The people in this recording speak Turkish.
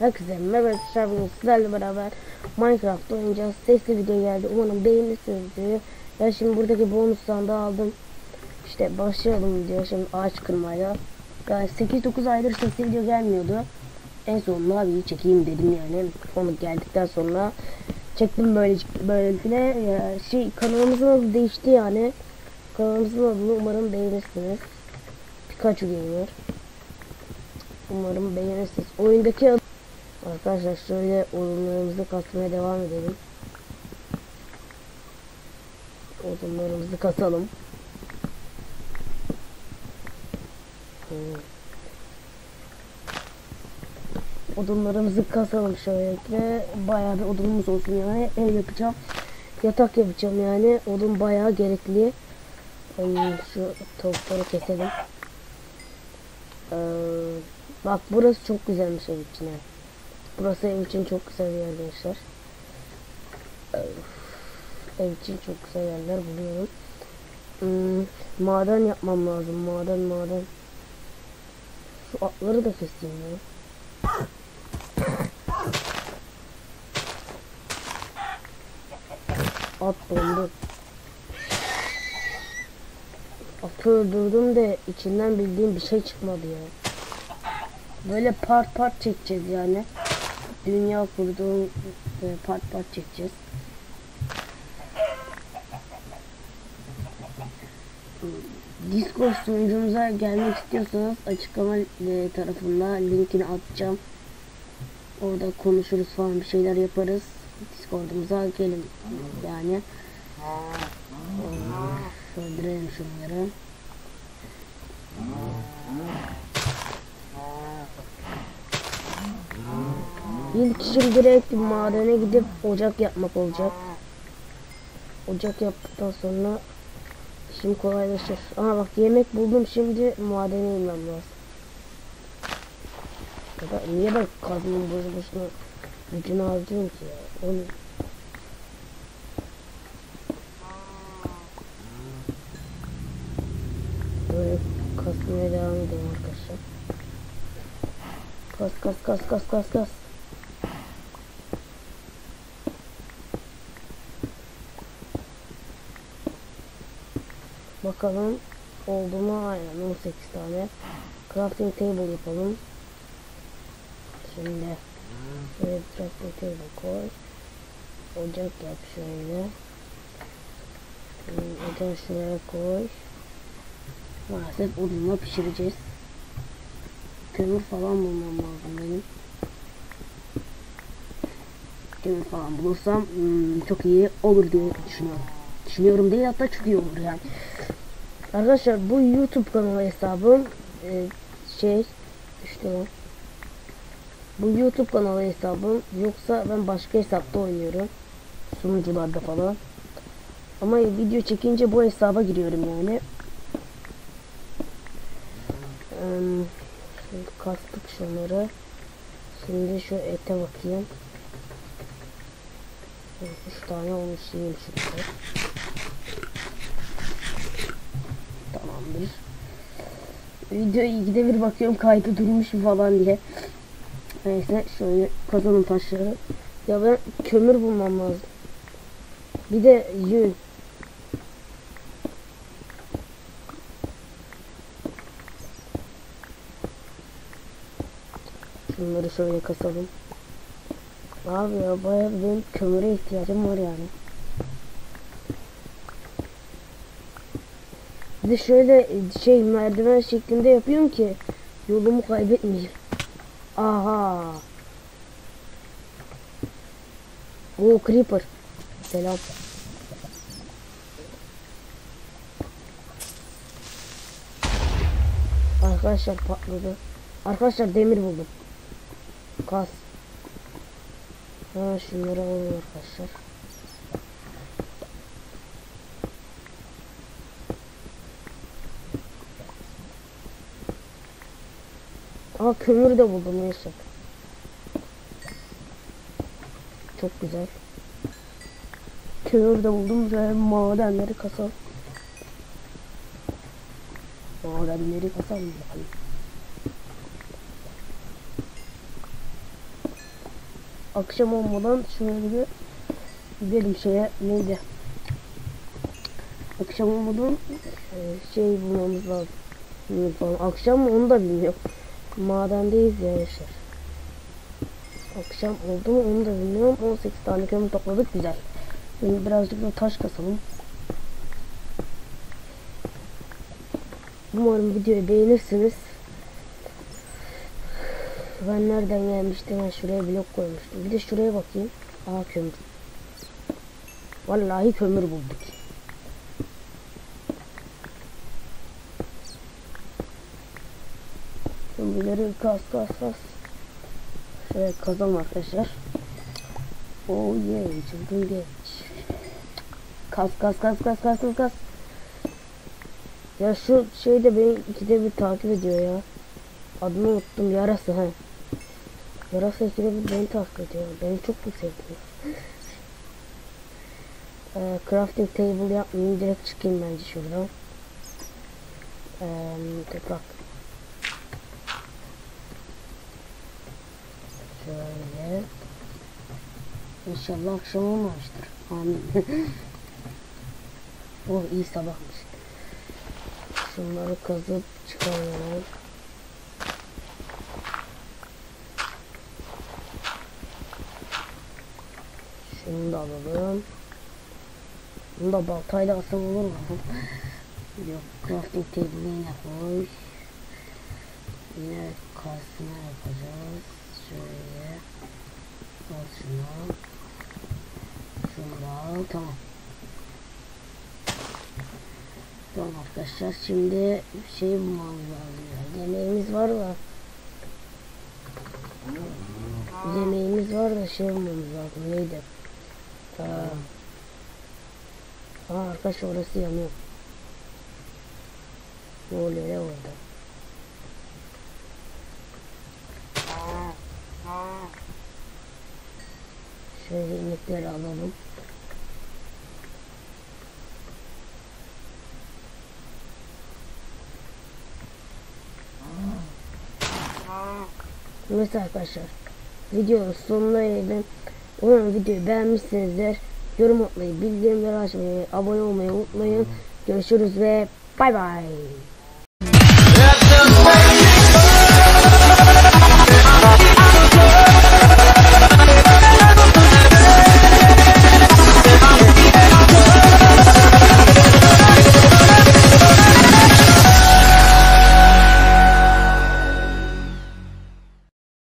Herkese merhaba arkadaşlar, bugün sizlerle beraber Minecraft oynayacağız. Sesli video geldi, umarım beğenirsiniz diyor. Ben şimdi buradaki bonus sandığı aldım. İşte başlayalım diyor şimdi ağaç kırmaya. Yani 8-9 aydır sesli video gelmiyordu. En sonunda bir çekeyim dedim yani. Konu geldikten sonra çektim böylelikle. Kanalımızın adı değişti yani. Kanalımızın adını umarım beğenirsiniz. Pikachu Gamer. Umarım beğenirsiniz. Oyundaki adı... Arkadaşlar şöyle odunlarımızı kasmaya devam edelim. Odunlarımızı kasalım. Odunlarımızı kasalım şöyle. Bayağı bir odunumuz olsun yani. Ev yapacağım. Yatak yapacağım yani. Odun bayağı gerekli. Şu tavukları keselim. Bak burası çok güzelmiş ev için. Burası ev için çok güzel bir yer arkadaşlar. Ev için çok güzel yerler buluyorum. Maden yapmam lazım. Maden. Şu atları da keseyim ya. At dondu. Atı öldürdüm de içinden bildiğim bir şey çıkmadı ya. Böyle part çekeceğiz yani. Dünya kurduğum part çekeceğiz. Discord sunucumuza gelmek istiyorsanız açıklama tarafında linkini atacağım. Orada konuşuruz falan, bir şeyler yaparız. Discord'umuza gelin yani. Öldürelim şunları. İlk işim direkt madene gidip ocak yapmak olacak. Ocak yaptıktan sonra işim kolaylaşır. Aha bak yemek buldum, şimdi madene inmem lazım. Ya da niye ben kazmanın boşuna gücünü harcıyorum ki ya? Onu... Böyle kasmaya devam edelim arkadaşlar. Kas. Bakalım oldu mu? Aynen 18 tane. Crafting table yapalım. Şimdi şöyle crafting table koy. Ocak yap şöyle. Ocağı şuraya koy. Maalesef odunla pişireceğiz. Kömür falan bulmam lazım benim. Kömür falan bulursam çok iyi olur diye düşünüyorum. Düşünüyorum değil, hatta çok iyi olur yani. Arkadaşlar bu YouTube kanalı hesabım işte bu YouTube kanalı hesabım, yoksa ben başka hesapta oynuyorum sunucularda falan, ama video çekince bu hesaba giriyorum yani. Şimdi kastık şunları. Şimdi şu ete bakayım. 3 tane olmuş, yiyeyim şunları. Tamamdır. Videoyu ikide bir bakıyorum kaydı durmuş falan diye. Neyse şöyle kazalım taşları. Ya ben kömür bulmam lazım. Bir de yün. Şunları şöyle kasalım. Abi ya bayağı benim kömüre ihtiyacım var yani. Bir de şöyle merdiven şeklinde yapıyorum ki yolumu kaybetmeyeyim. Aha. O creeper. Selam. Arkadaşlar patladı. Arkadaşlar demir buldum. Kas. Ha şunları alalım arkadaşlar. Aa kömür de buldum, neyse. Çok güzel. Kömür de buldum ve madenleri kasalım. Madenleri kasalım bakalım. akşam olmadan şöyle bir gidelim şeye, neydi? Akşam olmadan şey bulmamız lazım. Falan. Akşam mı onu da bilmiyorum. Madendeyiz ya yaşar. Akşam oldu mu onu da bilmiyorum. 18 tane kömür topladık, güzel. Şimdi birazcık da taş kasalım. Umarım videoyu beğenirsiniz. Ben nereden gelmiştim? Ben şuraya blok koymuştum. Bir de şuraya bakayım. Aa, kömür. Vallahi kömür bulduk. Kömürleri kas. Şöyle kazalım arkadaşlar. Oh yeah, çılgın geç. Kas. Ya şu şey de beni ikide bir takip ediyor ya. Adını unuttum, yarası he. Yarasa ikide bir beni takip ediyor. Beni çok mu sevdi? Crafting table yapmayayım, direkt çıkayım bence şuradan. Toprak. Şöyle. İnşallah akşam olmamıştır. Amin. Oh, iyi sabahmış. Şunları kazıp çıkaralım. Şunu da alalım. Bunu da baltayla alsam olur mu? Yok, crafting table'ı yine koy. Yine karşısına yapacağız. Şöyle. Al şunu. Şunu da al. Tamam. Tamam arkadaşlar, şimdi şey bulmamız lazım ya. Yemeğimiz var da şey bulmamız lazım. Neydi? Arkadaşlar, orası yanıyor. Ne oluyor ya orada? Şöyle inekleri alalım. Neyse arkadaşlar, videonun sonuna geldim. Umarım videoyu beğenmişsinizdir. Yorum atmayı, bildirimleri açmayı, abone olmayı unutmayın. Görüşürüz ve bay bay.